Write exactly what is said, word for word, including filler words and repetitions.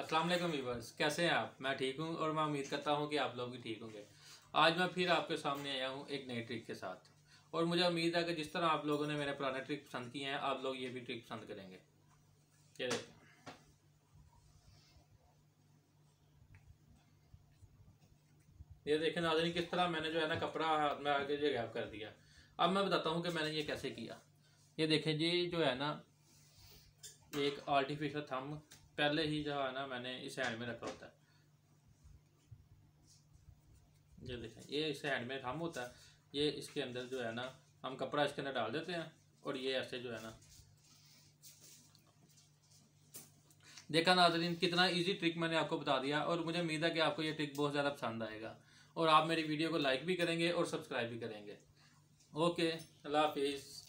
अस्सलाम वालेकुम व्यूअर्स, कैसे हैं आप। मैं ठीक हूं और मैं उम्मीद करता हूं कि आप लोग भी ठीक होंगे। आज मैं फिर आपके सामने आया हूं एक नई ट्रिक के साथ और मुझे उम्मीद है कि जिस तरह आप लोगों ने मेरे पुराने ट्रिक पसंद किए हैं, आप लोग ये भी ट्रिक पसंद करेंगे। ये देखें, ये देखें नाज़रीन, किस तरह मैंने जो है ना कपड़ा हाथ में आगे जो गैप कर दिया। अब मैं बताता हूँ कि मैंने ये कैसे किया। ये देखें जी, जो है ना एक आर्टिफिशियल थंब पहले ही जो है ना मैंने इस हैंड में रखा होता है। ये देखें, ये इस हैंड में थंब होता है। ये इसके अंदर जो है ना हम कपड़ा इसके अंदर डाल देते हैं और ये ऐसे जो है ना, देखा नाज़रीन, कितना इजी ट्रिक मैंने आपको बता दिया और मुझे उम्मीद है कि आपको ये ट्रिक बहुत ज़्यादा पसंद आएगा और आप मेरी वीडियो को लाइक भी करेंगे और सब्सक्राइब भी करेंगे। ओके, अल्लाह हाफिज़।